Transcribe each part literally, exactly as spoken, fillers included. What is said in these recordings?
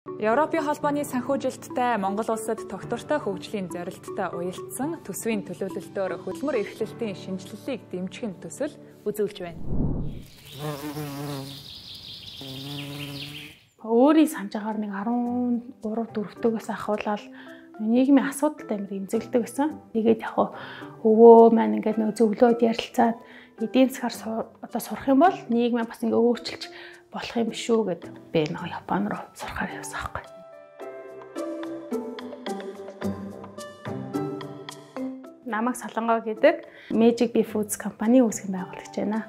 Европын холбооны санхүүжилттэй Монгол улсад тогтвортой хөгжлийн зорилттой уялдсан төсвийн төлөвлөлтөөр хөдөлмөр эрхлэлтийн шинжилгээг дэмжих төсөл үзүүлж байна. Өөрийн санаж байгаагаар нэг арван гурав дөрөвтөгөөс ахуулаад нийгмийн асуудалтай амар эмзэглэдэг гэсэн. Тэгээд яг өвөө маань ингээд нэг зөвлөөд ярилцаад эдийн засгаар одоо сурах юм бол нийгмээ бас ингээ өөрчилж болох юм биш үү гэд би нэг Япон руу сурахаар явсан байхгүй. Намайг Солонгоо гэдэг Magic Bee Foods компани үүсгэн байгуулагч байна.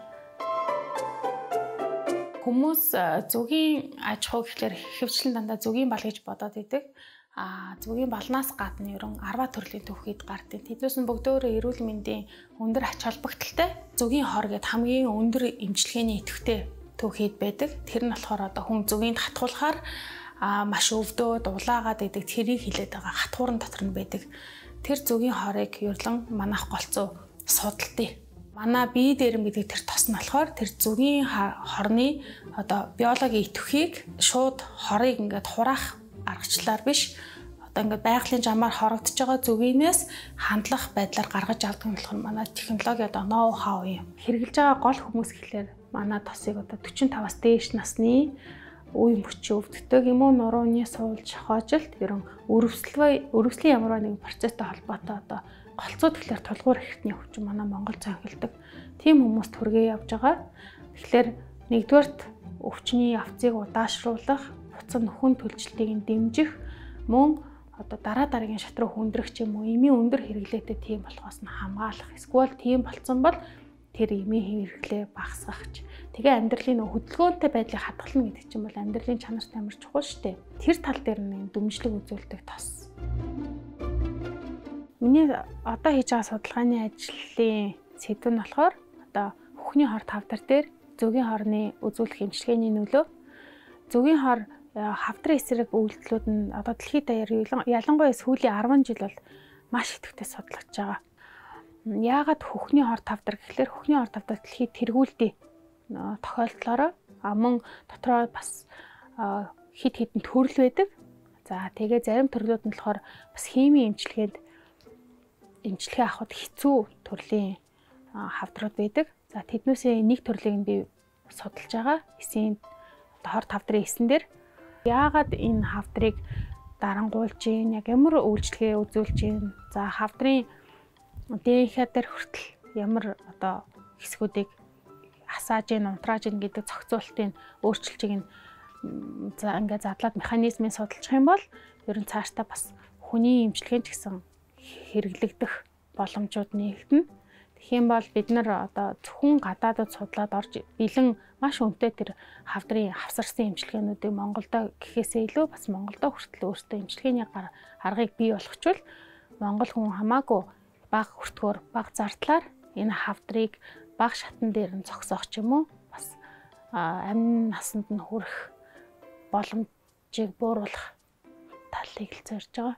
Хүмүүс зүгийн аж ахуй гэхлээр хөвчлэн дандаа зүгийн бал гэж бодоод идэг. А зүгийн балнаас гадна ерөн арваа төрлийн төвхийд гардыг. Тэднээс нь бүгдөө эрүүл мэндийн өндөр ач холбогдолтой зүгийн хор гэд хамгийн өндөр эмчилгээний идэвхтэй төвхийд байдаг. Тэр нь болохоор одоо хүн зүгийн татгуулахаар маш өвдөө дулаагаад идэг тэрийг хилээд байгаа хатуурын дотор нь байдаг. Тэр зүгийн хорыг ерлэн манайх голцоо судалдیں۔ Манай бие дээрм гэдэг тэр тос нь болохоор тэр зүгийн хорны одоо биологийн идэвхийг шууд хорыг ингээд хураах аргачлаар биш одоо ингээд байгалийн жамаар хорогдож байгаа зүгийнээс хандлах байдлаар гаргаж авдаг нь болохоор манай технологи одоо ноу хау юм. Хэрэгжилж байгаа гол хүмүүс гэхлээр манай тосыг одоо forty five-аас дээш насны үе мөчийн өвддөг юм уу нурууны суулж хоожилт ерөн өрөвслөө өрөвслийн ямар нэгэн процесстэй холбоотой одоо голцоо тэгэхээр тулгуур эрхтний өвчин манай Монгол цанхилдаг. Тийм хүмүүст хүргээ явж байгаа. Тэгэхээр нэгдүгээрт өвчний авцыг удаашруулах, буцаа нөхөн төлжилтийг нь дэмжих, мөн одоо дараа дараагийн шат руу хүндрэх ч юм уу эмийн өндөр хэрэглээтэй тийм болохоос нь хамгаалах. Эсвэл тийм болцсон бол тэр эмийн хэрэглээ багасгах. Тэгээ амьдралын хөдөлгөөнтэй байдлыг хадгална гэдэг чинь бол амьдралын чанарт амар чухал шүү дээ. Тэр тал дээр нь дэмжлэг үзүүлдэг тос. Миний одоо хийж байгаа судалгааны ажлын сэдв нь болохоор одоо хөхний хор тавдар дээр зүгийн хорны үзүүлэх эмчилгээний нөлөө. Зүгийн хор хавдрын эсрэг үйлдэлүүд нь одоо дэлхийд даяар ялангуяа сүүлийн арван жил бол маш идэвхтэй судлагдж байгаа. Яагаад хөхний хор тавдар гэхлээр хөхний хор тавдар дэлхийд тэргүүлдэг тохиолдлороо мөн дотроо бас хид хідэн төрөл байдаг. За тэгээ зарим төрлүүд нь болохоор бас химийн эмчилгээнд эмчилгээ авахд хэцүү төрлийн хавдрууд байдаг. За тэднээсээ нэг төрлийг нь би судалж байгаа. Эсийн хор тавдрын эсэн дээр яагаад энэ хавдрыг дарангуулж ийн яг ямар үйлчлэгээ үзүүлж ийн. За хавдрын дээхэ дээр хүртэл ямар одоо хэсгүүдийг асааж ийн, унтрааж ийн гэдэг зохицуултын өөрчлөлтийг нь за ингээд задлаад механизмыг судалчих юм бол ер нь цаашдаа бас хүний эмчилгээнд гэсэн хэрэглэгдэх боломжууд нэгдэнэ. Тэгэх юм бол бид нар одоо зөвхөн гадаадд судлаад орж бэлэн маш өнтэй тэр хавдрын хавсарсан эмчилгээнүүдийг Монголдо гэхээсээ илүү бас Монголдо хүртэл өөртөө эмчилгээний аргыг бий болгочвол Монгол хүн хамаагүй бага хүртгөөр бага зардлаар энэ хавдрыг бага шатан дээр нь зогсоох ч юм уу бас амин насанд нь хүрэх боломжийг бууруулах талыг л зорж байгаа.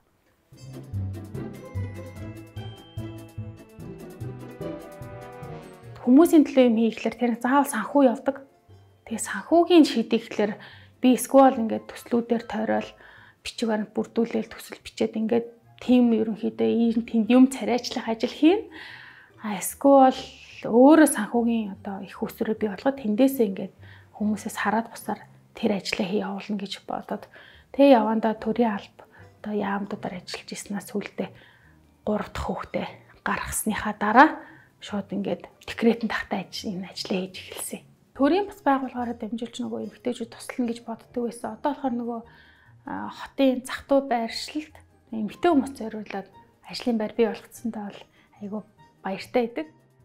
Хүмүүсийн төлөө юм хийхлээр тэр заавал санхүү явдаг. Тэгээ санхүүгийн шийдэхлээр би сквал ингээд төслүүдээр тойрол бичгээр нь бүрдүүлээл төсөл бичээд ингээд тим ерөнхийдөө ийм тэнд юм царайчлах ажил хийн. А сквал өөрөө санхүүгийн одоо их усрээ бий болгоод тэндээсээ ингээд хүмүүсээс хараад бусаар тэр ажлаа хий явуулна гэж бодоод тэгээ явандаа төрийн алба одоо яамдуудаар ажиллаж ирснээс сүүлдээ гурав дахь хүүхдээ гаргасныхаа дараа шууд ингээд декретэн тахтай энэ ажлаа хийж эхэлсэн. Төрийн бас байгууллагаараа дамжуулж нөгөө эмэгтэйчүүд туслана гэж боддог байсан. Одоо болохоор нөгөө хотын зах зээл байршлалт эмэгтэй хүмүүс зориулаад ажлын байр бий болгоцсонтой бол айгүй баяртай байдаг.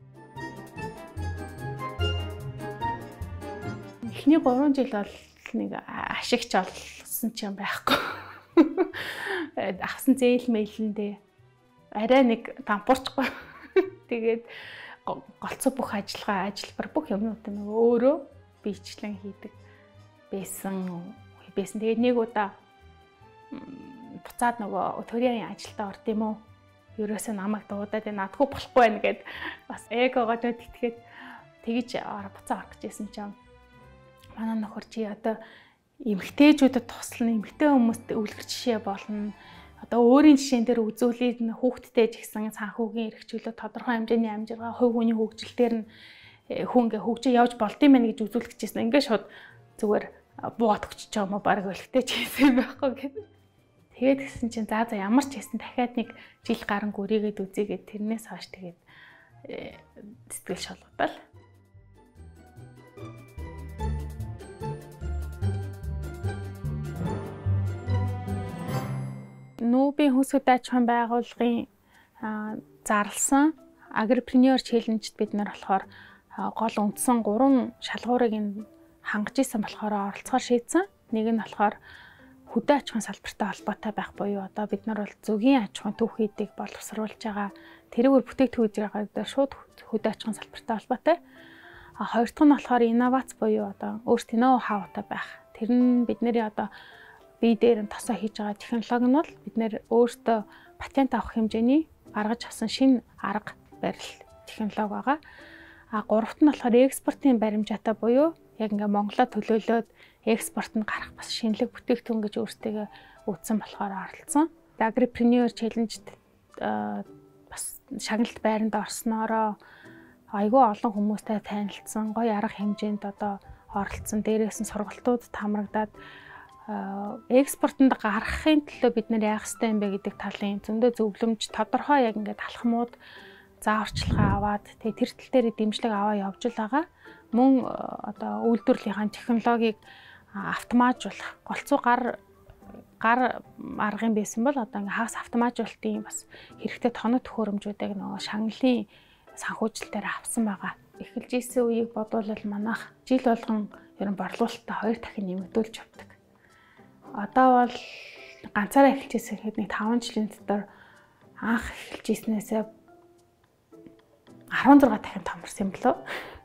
Эхний гурван жил бол нэг ашигч олсон ч юм байхгүй. Авсан зээл мэйлэндээ арай нэг тампуурчгүй. Тэгээд голцоо бүх ажиллагаа, ажиллабар бүх юмнууд нь өөрөө биечлэн хийдэг байсан. Байсан. Тэгээд нэг удаа буцаад нөгөө төрийн ажилдаа орд юм уу? Ерөөсөө намайг дуудаад наадгүй болохгүй байна гэд бас эгогоо дэтгэхэд тэгж буцаа орох гэжсэн чинь манай нөхөр чи одоо эмэгтэйчүүдэд туслана, эмэгтэй хүмүүст өвлгөр жишээ болно. Одоо өөрийн жишээн дээр үзүүлээд хүүхдтэй ч гэсэн санхүүгийн эрхчлөлөө тодорхой хэмжээний амжиргаа, хувь хүний хөгжилтээр нь хүн ингээ хөгжиж явж болдсон байх гэж үзүүлэх гэжсэн. Ингээ шууд зүгээр буугаад өгч байгаа юм уу баг өлегтэй ч хийсэн байхгүй гэдэг. Тэгээд гисэн чинь за за ямар ч хийсэн дахиад нэг жил гаранг өрийгээд үзьегээд тэрнээс хойш тэгээд сэтгэл шалгадал. Нүүбийн хүсэлт аж ахуйн байгууллагын зарласан Agripreneur Challenge-д бид нар болохоор гол үндсэн гурван шалгуурыг хангаж исэн болохоор оролцохоор шийдсэн. Нэг нь болохоор хөдөө аж ахуйн салбартай холбоотой байх буюу одоо бид нар бол зөвгийн аж ахуйн түүхийдийг боловсруулж байгаа тэрүүгээр бүтээгдэхүүн үзэргээд шууд хөдөө аж ахуйн салбартай холбоотой. А хоёр дахь нь болохоор инновац буюу одоо өөрсдөө ноу хаутай байх. Тэр нь бидний одоо бие дээр нь тосоо хийж байгаа технологи нь бол бид нэр өөртөө патент авах хэмжээний гаргаж авсан шинэ арга барил технологи байгаа. А гуравт нь болохоор экспортын баримжаатай буюу яг ингээ Монголоо төлөөлөөд экспорт нь гарах бас шинэлэг бүтээгдэхүүн гэж өөртөө үүссэн болохоор оролцсон. Agripreneur Challenge-д бас шагналт байранд орсноороо айгүй олон хүмүүстэй танилцсан, гоё арга хэмжээнд одоо оролцсон. Дээрээс нь сургалтууд хамрагдаад экспортод гаргахын төлөө бид нэр яах ёстой юм бэ гэдэг талын зөндөө зөвлөмж тодорхой яг ингээд алхмууд зааварчилгаа аваад тэгээ тэр тал дээр дэмжлэг аваа явж л байгаа. Мөн одоо үйлдвэрлэлийн технологиг автоматжуулах голцоо гар гар аргын байсан бол одоо ингээ хагас автоматжуулалтын бас хэрэгтэй тоног төхөөрөмжүүдийг нөгөө шагналын санхүүжилтээр авсан байгаа. Эхэлж ийсэн үеийг бодвол манайх жил болгон ер нь борлуулалтаа хоёр дахин нэмэгдүүлж явдаг. Одоо бол ганцаараа эхэлжсэн гэхэд нэг таван жилийн дотор анх эхэлжсэнээсээ арван зургаан дахин томорсон юм болов.